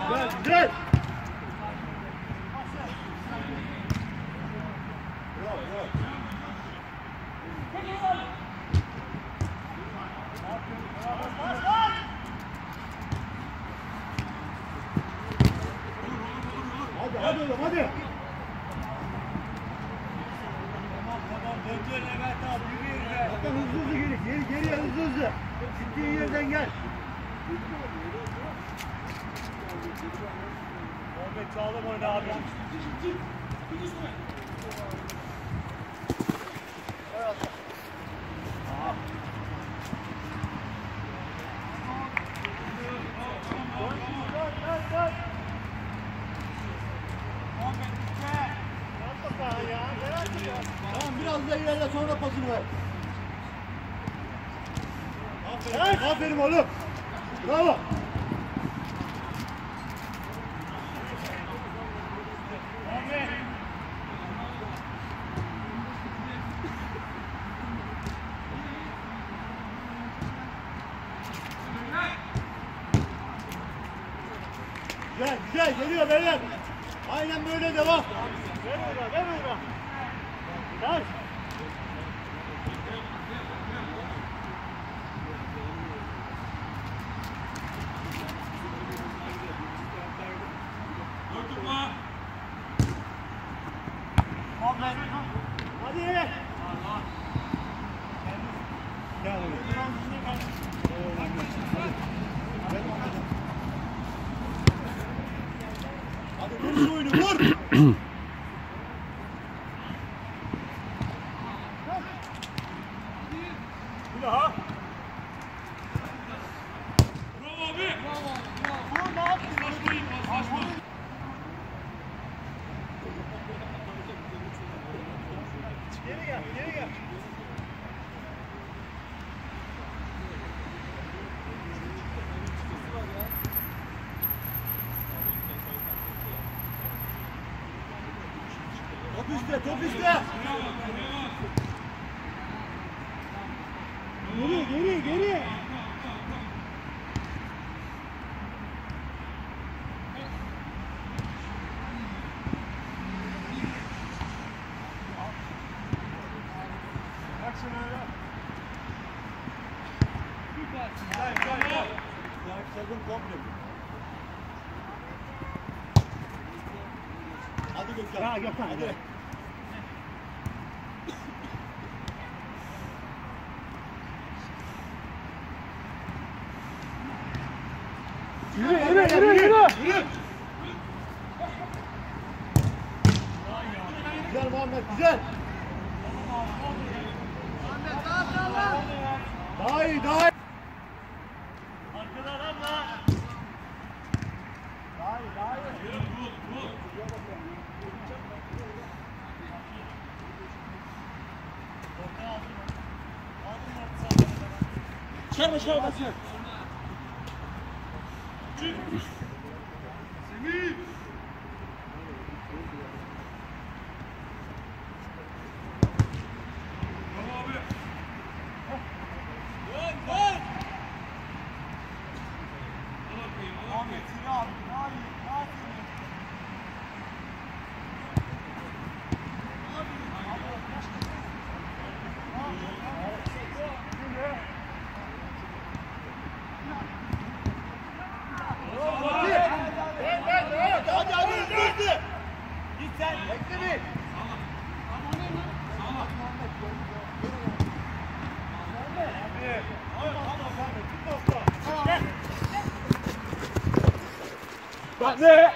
Güzel, güzel. Bravo, bravo. Hadi oğlum, hadi. Tamam, döndür Levent abi, yürü be. Bakın hızlı geriye hızlı. Gittiğin yerden gel. Ahmet Çağlam oyna abi. Tamam, biraz da ilerle, sonra pasını ver. Aferin, aferin oğlum. Bravo. Güzel, güzel geliyor beyler. Aynen böyle devam. Ver oyna. Taş. Hadi. Gel oğlum. Hadi vur şu oyunu, vur. Bir daha. Bravo abi. Vur, ne yaptın? Geri gel. Top üstte. Geri. Bak şuna öyle. Güzel. Takım komple. Hadi Gökhan. Hadi. Yürü. Güzel Muhammed, güzel. Daha iyi. Arkadan ama. Daha iyi. Çıkar basıyor. Semih. Bravo abi. Dön. Ahmet yürü abi. Daha iyi. Hadi. Git sen. Bekle bir. Bak ne?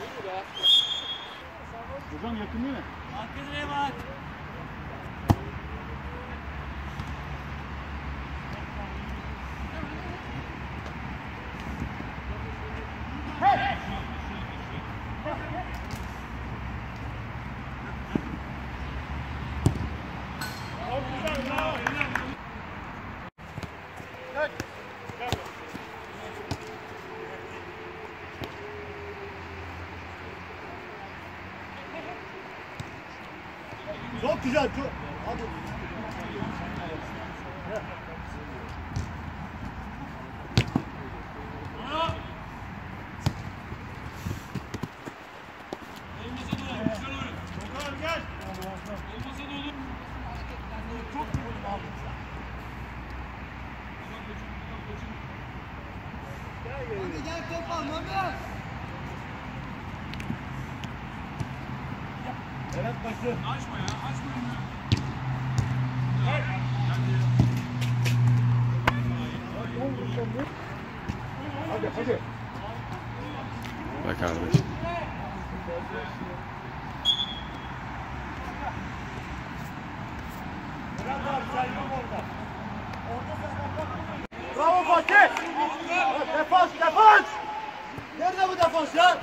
Hocam yakın değil mi? Arkadaşına bak. Çok güzel. Hadi. Hadi gel top al Mami. Evet başı. Açma ya, açma önünü. Hadi hadi. Be kardeş. Bravo Fatih. Defans defans. Nerede bu defans ya?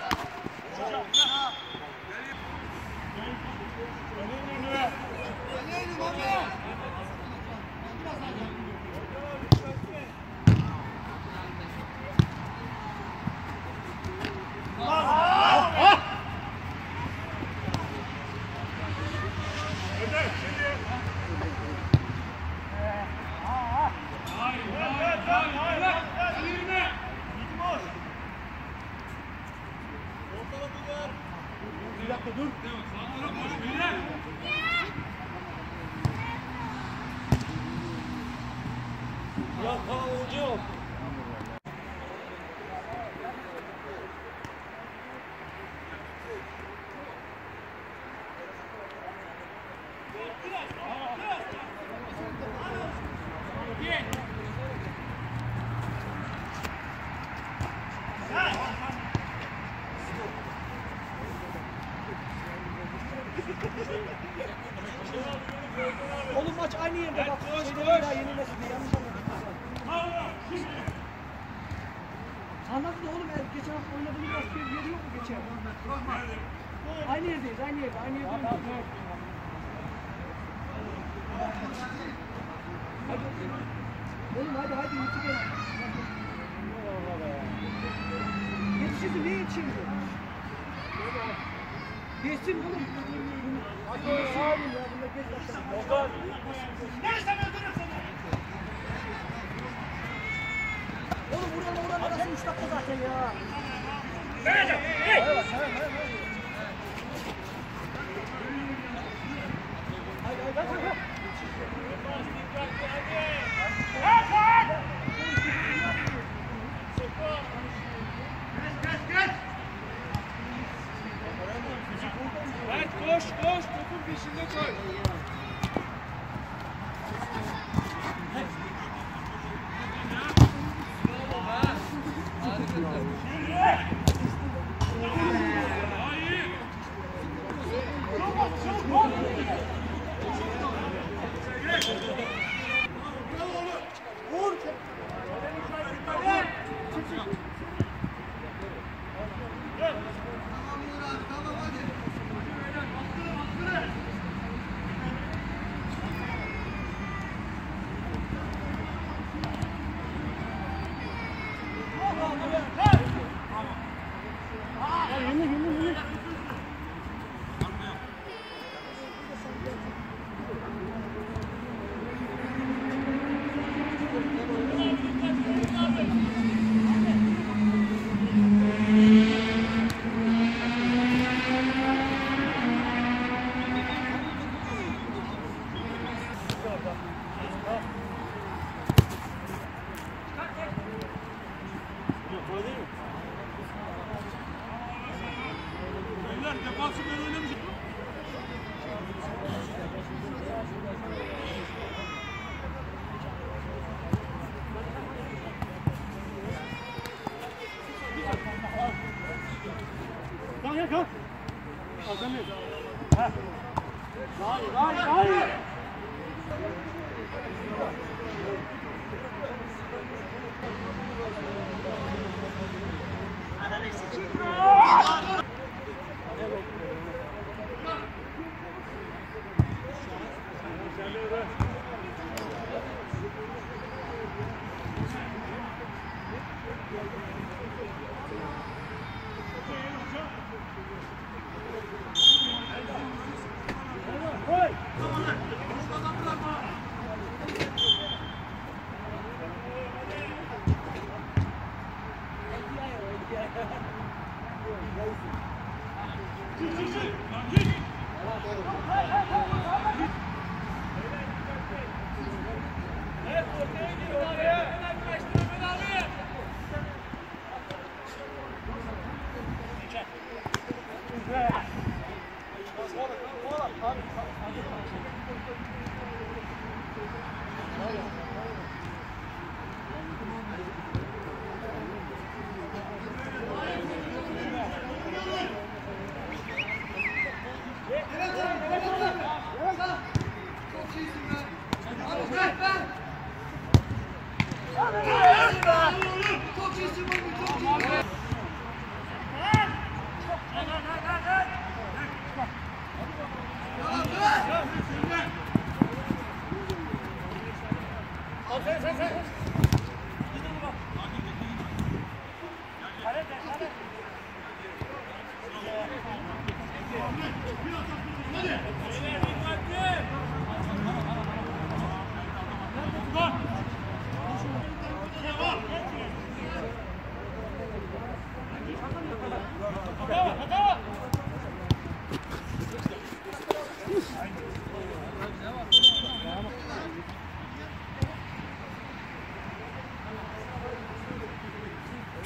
Bir dakika dur. Ya hocam. Oğlum maç aynı yerde bak. Şeyde bir daha yenilmesin diye yanlış anladın. Anladın oğlum geçen hafta oynadığımız başka bir yeri yok mu geçen? Aynı yerdeyiz, aynı yerde, aynı yerde. Hadi. Oğlum hadi yetişelim. Yetişirsin, niye yetişemiyor? Geçsin oğlum. Hadi sağ olun ya, bunda geç bakalım. Nereden öldürür seni? Oğlum buradan arası 3 dakika zaten ya. Evet. Hadi. Koş, topun peşinde koy. Defansı böyle oynamış. Kalk. Kalkamıyor. Hayır.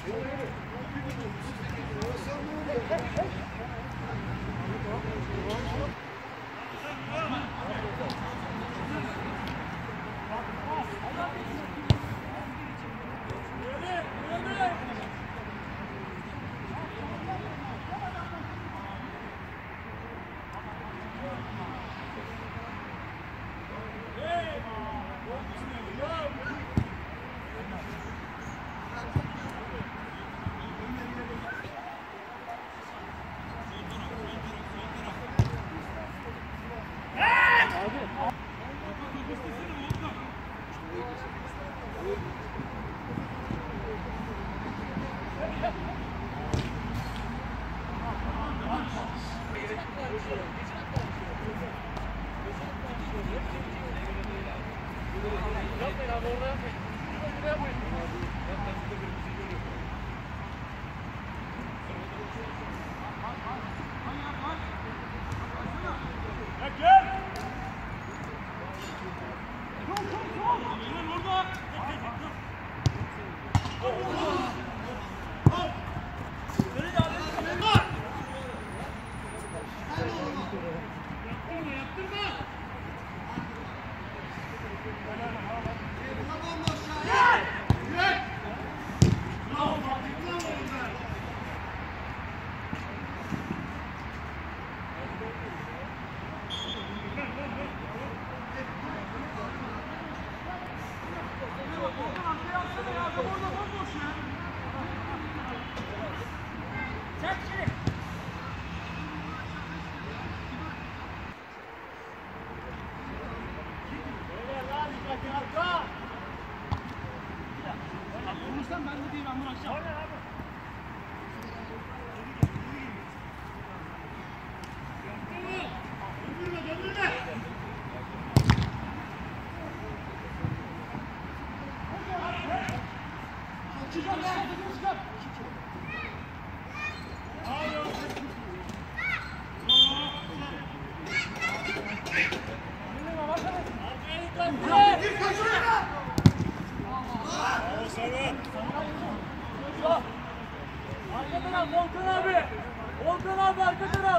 Arka taraf Volkan abi. Volkan abi arka taraf.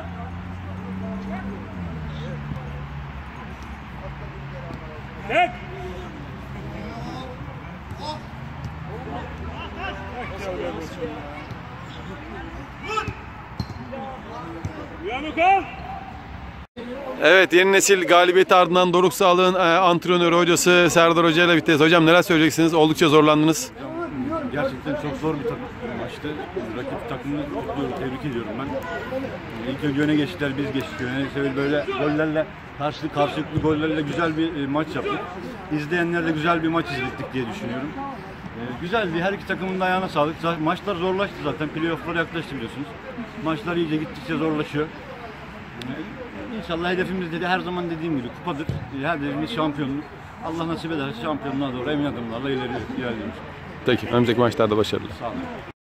Tek. Uyanık ol. Evet, yeni nesil galibiyeti ardından Doruk Sağlık'ın antrenörü, hocası Serdar Hoca ile birlikteyiz. Hocam neler söyleyeceksiniz? Oldukça zorlandınız. Gerçekten çok zor bir maçtı. Rakip takımını kutluyorum, tebrik ediyorum ben. İlk önce öne geçtiler, biz geçtik öne. Böyle gollerle, karşılıklı gollerle güzel bir maç yaptık. İzleyenlerle güzel bir maç izlettik diye düşünüyorum. Güzeldi, her iki takımın da ayağına sağlık. Maçlar zorlaştı zaten, playoff'lara yaklaştı biliyorsunuz. Maçlar iyice gittikçe zorlaşıyor. İnşallah hedefimiz de her zaman dediğim gibi kupadır. Hedefimiz şampiyonluk. Allah nasip ederse şampiyonluğa doğru emin adımlarla ilerliyoruz. Peki, önümüzdeki maçlarda başarılı. Sağ olun.